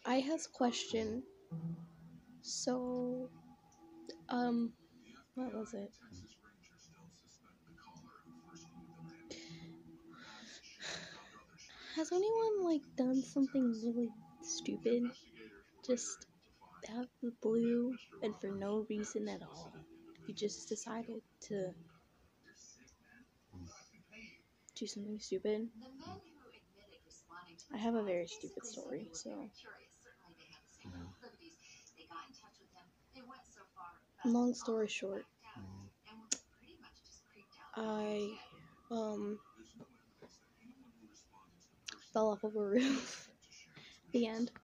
I has question. So, what was it? Has anyone like done something really stupid? Just out of the blue and for no reason at all. You just decided to do something stupid. I have a very stupid story, so. Long story short, I fell off of a roof. The end.